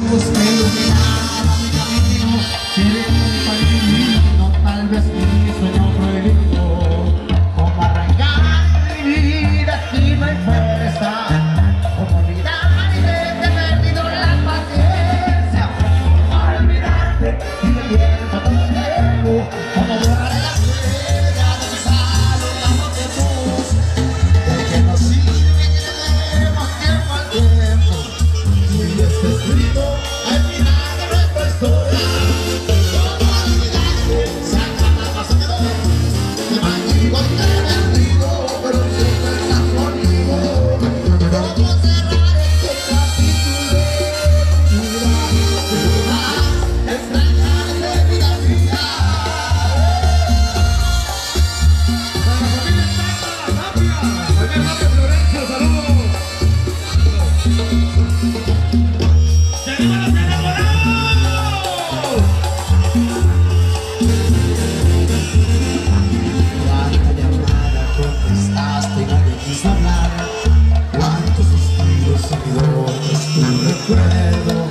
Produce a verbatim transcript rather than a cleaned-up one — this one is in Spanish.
luz que iluminara mi camino, seré un camino, tal vez mi sueño prohibido. Como arrancar mi vida aquí no hay fuerza, como olvidar y verte perdido la paciencia, como olvidarte y me pierdo todo el tiempo, como borrar la huella de mis alos, la voz de luz, de que no sirve que le demos tiempo al tiempo. Y este escrito al final de nuestra historia, como olvidarte, saca la pasión de dos, te maldigo y te bendigo, pero siempre estás conmigo. Como cerrar este capítulo de mi vida, extrañarte vida mía. Para la familia Tata, Tapia, Javier López Florencio, saludos. ¡Se animan los enamorados! Cuánta llamada contestaste y nadie quiso hablar, cuántos suspiros y dolores tu recuerdo.